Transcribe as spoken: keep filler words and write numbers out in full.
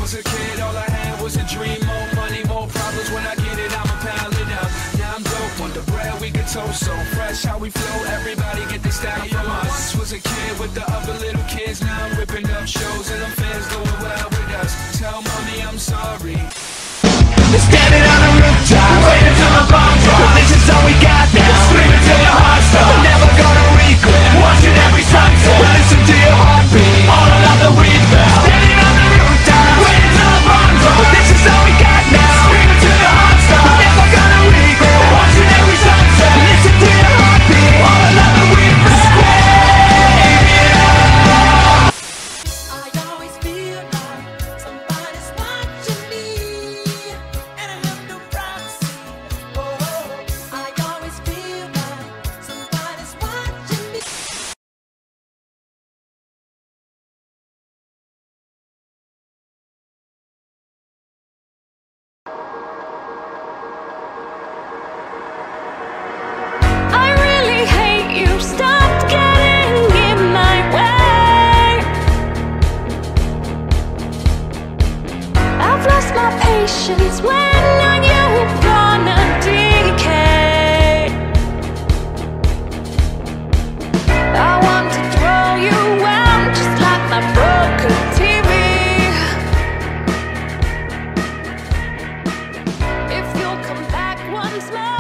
was a kid, all I had was a dream. More money, more problems. When I get it, I'ma pile it up. Now I'm dope on the bread, we get toast so fresh. How we flow, everybody get this style from us. Once was a kid with the other little kids. Now I'm ripping up shows and them fans doing well with us. Tell mommy I'm sorry. Standing on a rooftop, waiting till the bomb drops. This is all we got now. Screaming till your heart stops. Never gonna regret watching every sunset. Listen to your heartbeat. All the love that we felt. Standing on the rooftop, waiting till the bomb drops. This is all we got now. Screaming till your heart stops. Never gonna regret watching every sunset. Listen to your heartbeat. All the love that we felt. Patience when I knew gonna decay. I want to throw you out just like my broken T V. If you'll come back once more.